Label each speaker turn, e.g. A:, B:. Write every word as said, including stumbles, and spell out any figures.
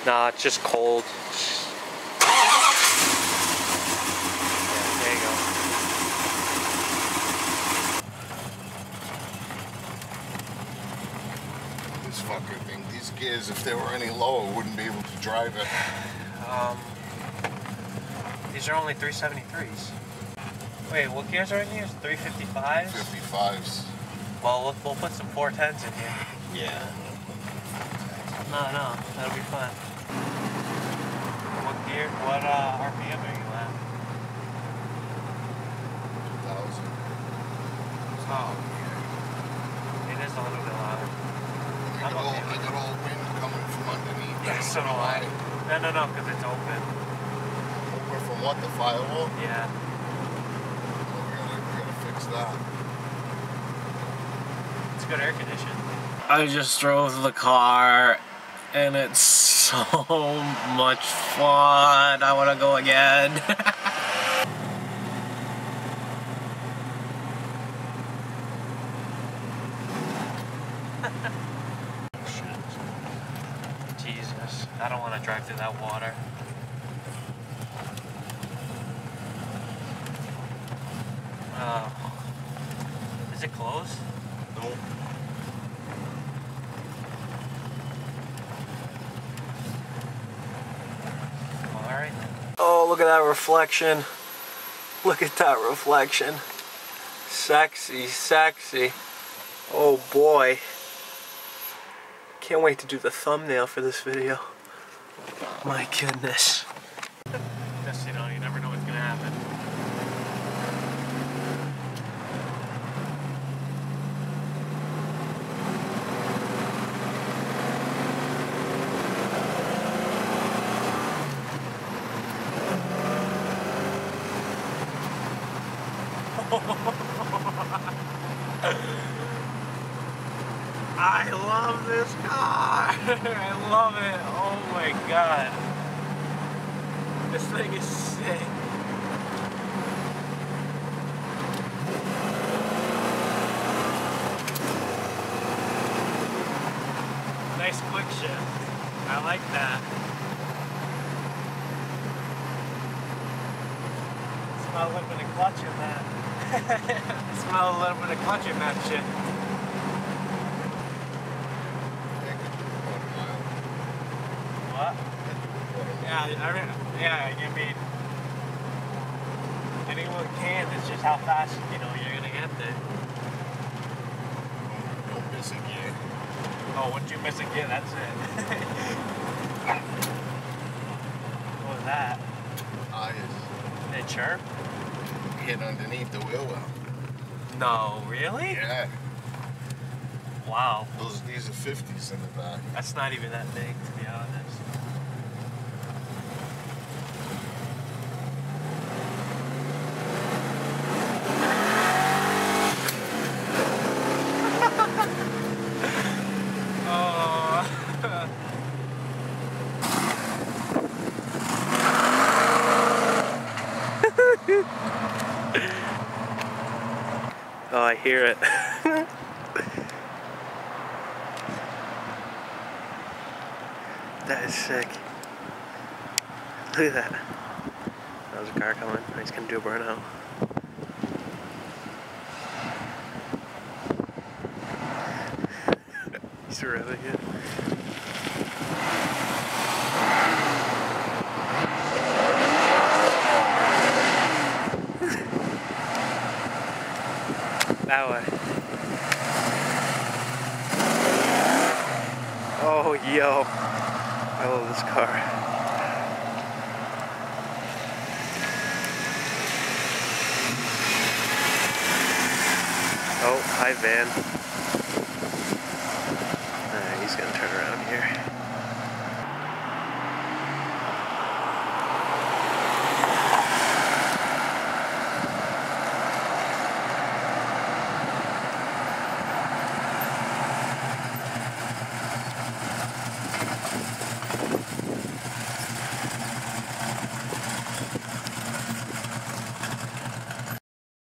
A: Nah, it's just cold. Yeah, there you go.
B: This fucking thing, these gears, if they were any lower, wouldn't be able to drive it.
A: Um, these are only three seventy-threes. Wait, what gears are in these? three fifty-fives?
B: fifty-fives.
A: Well, we'll, we'll put some four tens in here.
B: Yeah.
A: No, no, that'll be fun. What gear, what uh, R P M are you at?
B: two thousand.
A: Oh, it is a little bit louder.
B: I got, all, I got all wind coming from underneath.
A: Yeah, so do I. No, no, no, because it's open.
B: Open from what, the firewall?
A: Yeah.
B: Well, we gotta, we gotta fix that.
A: It's good air conditioning.
C: I just drove the car and it's so much fun. I want to go again.
A: Jesus, I don't want to drive through that water. Oh. Is it closed?
B: Nope.
A: Alright.
C: Oh, look at that reflection. Look at that reflection. Sexy, sexy. Oh boy. Can't wait to do the thumbnail for this video. My goodness.
A: Just, you know, you never know what's gonna happen. I love this car. I love it. Oh my god. This thing is sick. Nice quick shift. I like that. Smell a little bit of clutch in that. Smell a little bit of clutch in that shit. What? Yeah, I mean, yeah, I mean, anyone can, it's just how fast, you know, you're gonna get there.
B: Don't miss a gear.
A: Oh, once you miss a gear, that's it. What was that?
B: Tires.
A: Did it chirp?
B: Hit underneath the wheel well.
A: No, really?
B: Yeah.
A: Wow.
B: Those, these are fifties in the back.
A: That's not even that big, to be honest. Oh, I hear it. That is sick. Look at that. That was a car coming. He's gonna do a burnout. He's really good. That way. Oh, yo. I love this car. Oh, hi, van.